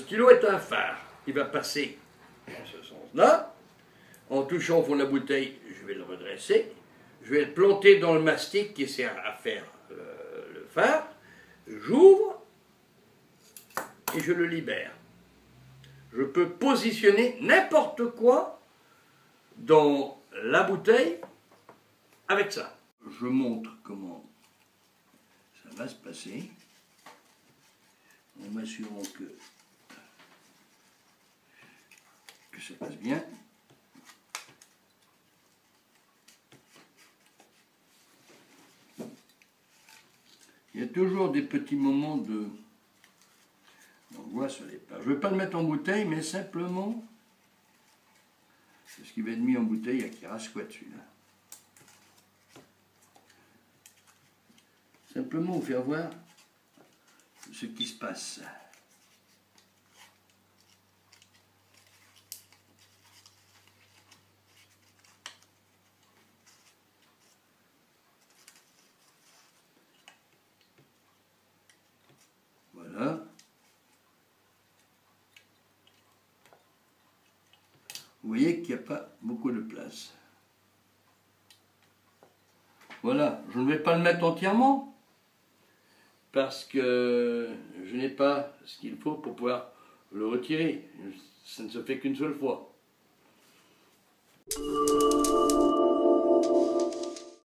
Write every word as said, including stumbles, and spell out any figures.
stylo est un phare. Il va passer dans ce sens-là. En touchant au fond de la bouteille, je vais le redresser. Je vais le planter dans le mastic qui sert à faire le, le phare. J'ouvre et je le libère. Je peux positionner n'importe quoi dans la bouteille avec ça. Je montre comment ça va se passer en m'assurant que, que ça passe bien. Il y a toujours des petits moments de... On voit sur les pages. Je ne vais pas le mettre en bouteille, mais simplement, parce qu'il va être mis en bouteille, il y a qui rase quoi dessus là. Simplement vous faire voir ce qui se passe. Voilà. Vous voyez qu'il n'y a pas beaucoup de place. Voilà, je ne vais pas le mettre entièrement parce que je n'ai pas ce qu'il faut pour pouvoir le retirer. Ça ne se fait qu'une seule fois.